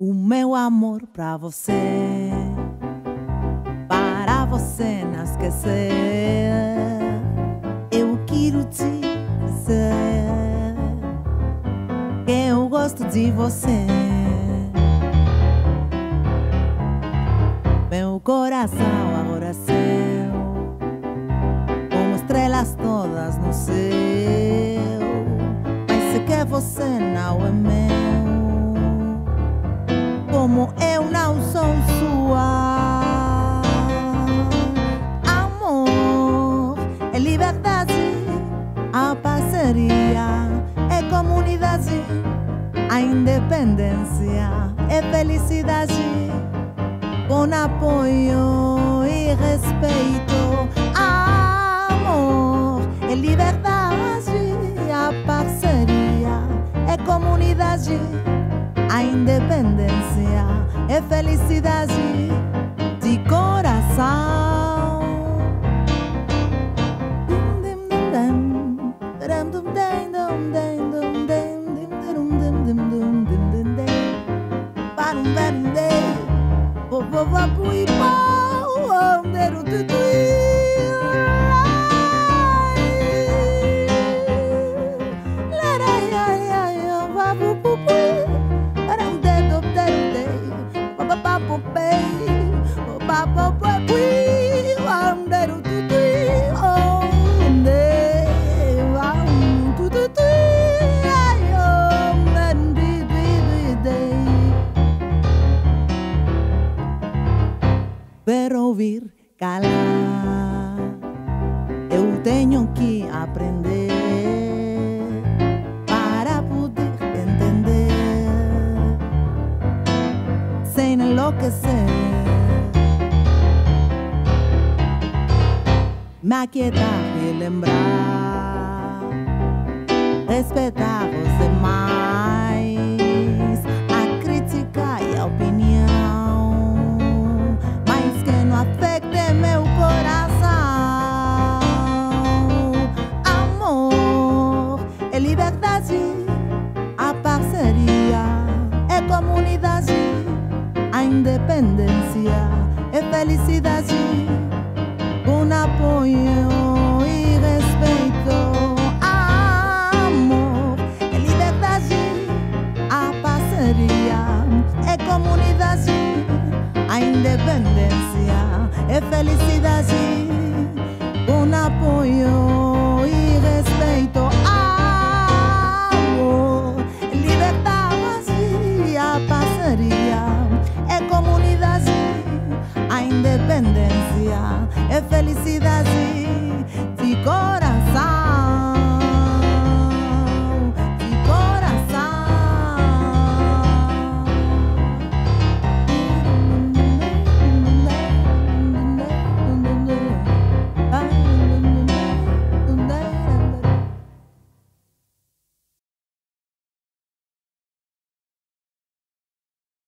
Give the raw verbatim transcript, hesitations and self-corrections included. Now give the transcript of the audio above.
O meu amor pra você, para você não esquecer. Eu quero te dizer que eu gosto de você. Meu coração agora é seu, como estrelas todas no céu. Mas sei que você não é meu, como eu não sou sua. Amor é liberdade, a parceria é comunidade, a independência é felicidade, com apoio e respeito. Amor é liberdade, a parceria é comunidade, a independência é felicidade de coração. Para ouvir calar, eu tenho que aprender para poder entender, sem enlouquecer, me aquietar e lembrar, respeitar os demais, a crítica e a opinião, afecte meu coração. Amor é liberdade, a parceria é comunidade, a independência é felicidade, com apoio e respeito. Amor é liberdade, a parceria é comunidade, a independência é felicidade, com apoio e respeito. Amor é liberdade, a parceria é comunidade, a independência é felicidade.